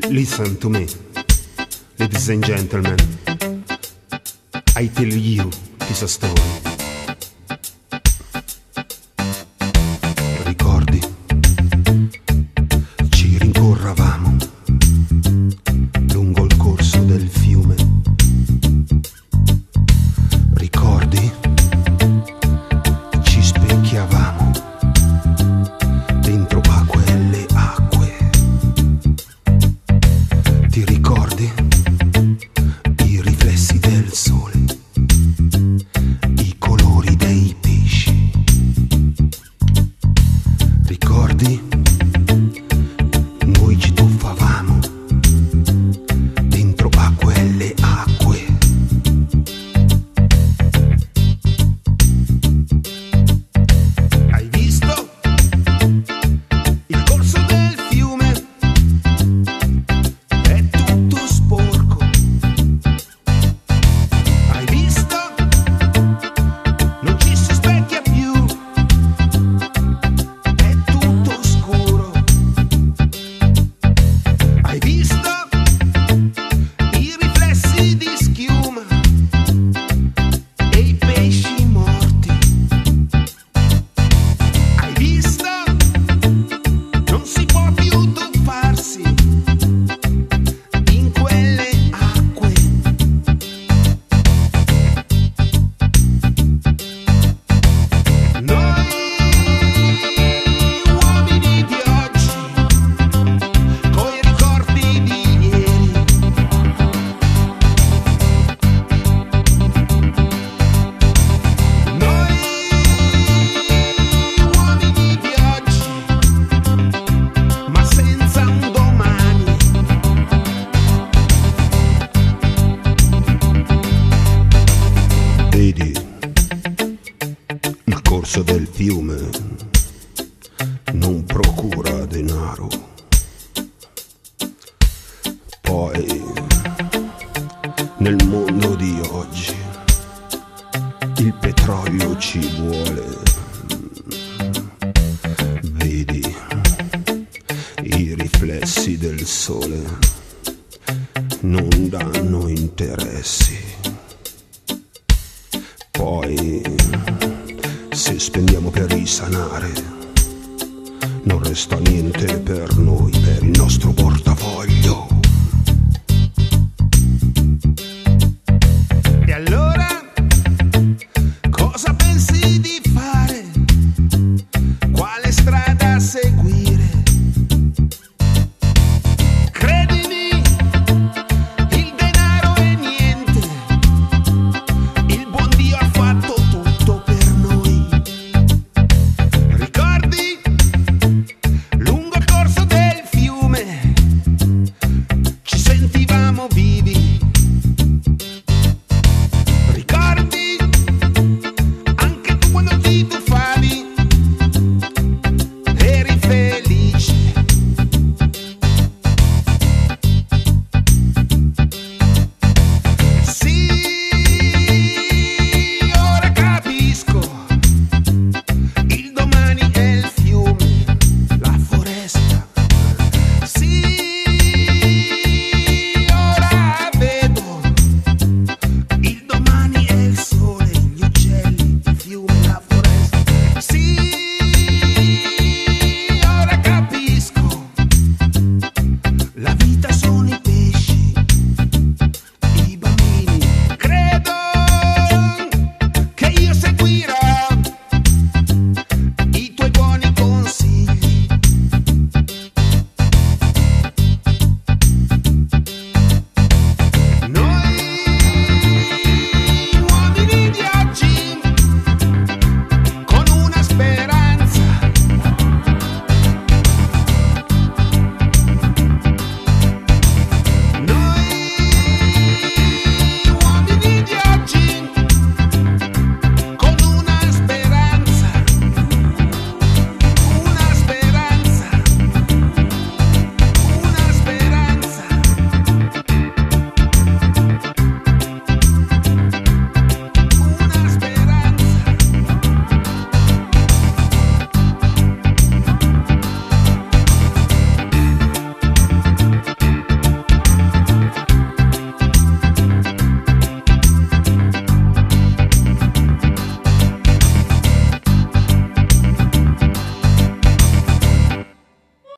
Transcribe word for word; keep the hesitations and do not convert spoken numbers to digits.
Listen to me, ladies and gentlemen. I tell you this story. Ricordi? Ci rincorravamo lungo il corso del fiume. Ricordi? Ci specchiavamo dentro a quelle acque. Ti ricordi? I riflessi del sole, i colori dei pesci. Ricordi? Noi ci tuffavamo dentro a quelle acque. Hai visto il corso del fiume? È tutto sporco. Hai visto? Non ci si specchia più. È tutto scuro. Hai visto i riflessi di schiuma e i pesci morti. Hai visto? Non si può più tuffarsi in quelle acque. Noi uomini di oggi, coi ricordi di ieri. Noi uomini di oggi, ma senza un domani. Vedi, il corso del fiume non procura denaro. Poi, nel mondo di oggi, il petrolio ci vuole. Vedi, i riflessi del sole non danno interessi. Poi, se spendiamo per risanare, non resta niente per noi, per il nostro portafoglio.